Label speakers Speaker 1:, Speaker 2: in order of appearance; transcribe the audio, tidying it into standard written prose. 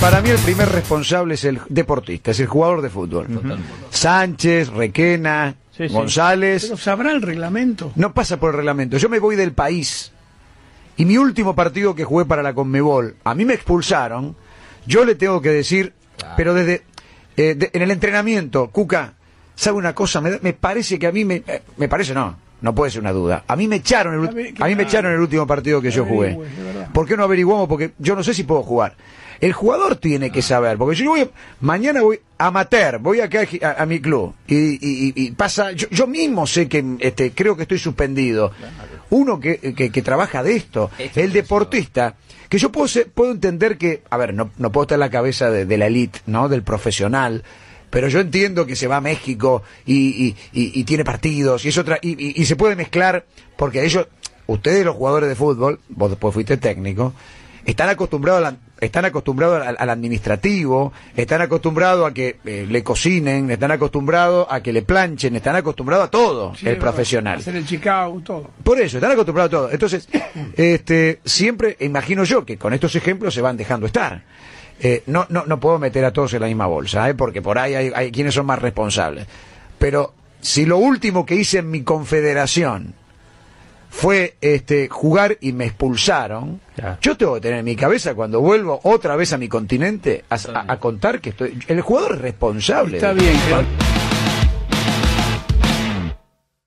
Speaker 1: Para mí el primer responsable es el deportista, es el jugador de fútbol. Sánchez, Requena,
Speaker 2: Sí, sí.
Speaker 1: González.
Speaker 2: Pero sabrá el reglamento.
Speaker 1: No pasa por el reglamento. Yo me voy del país. Y mi último partido que jugué para la Conmebol, a mí me expulsaron. Yo le tengo que decir, pero desde en el entrenamiento, Cuca, ¿sabe una cosa? Me parece que a mí me parece no puede ser una duda. A mí me echaron el último partido que yo jugué. ¿Por qué no averiguamos? Porque yo no sé si puedo jugar. El jugador tiene que saber, porque yo mañana voy amateur, voy acá a mi club y pasa, yo mismo sé que creo que estoy suspendido. Uno que trabaja de esto, el deportista, que yo puedo entender que, a ver, no puedo estar en la cabeza de la elite, ¿no? Del profesional, pero yo entiendo que se va a México y tiene partidos y es otra y se puede mezclar, porque ustedes los jugadores de fútbol, vos después fuiste técnico, están acostumbrados al administrativo, están acostumbrados a que le cocinen, están acostumbrados a que le planchen, están acostumbrados a todo, sí, el profesional.
Speaker 2: Hacer el Chicago, todo.
Speaker 1: Por eso, están acostumbrados a todo. Entonces, siempre, imagino yo, que con estos ejemplos se van dejando estar. No puedo meter a todos en la misma bolsa, porque por ahí hay quienes son más responsables. Pero si lo último que hice en mi confederación fue jugar y me expulsaron, yo tengo que tener en mi cabeza cuando vuelvo otra vez a mi continente a contar que el jugador es responsable.
Speaker 2: Está bien, claro.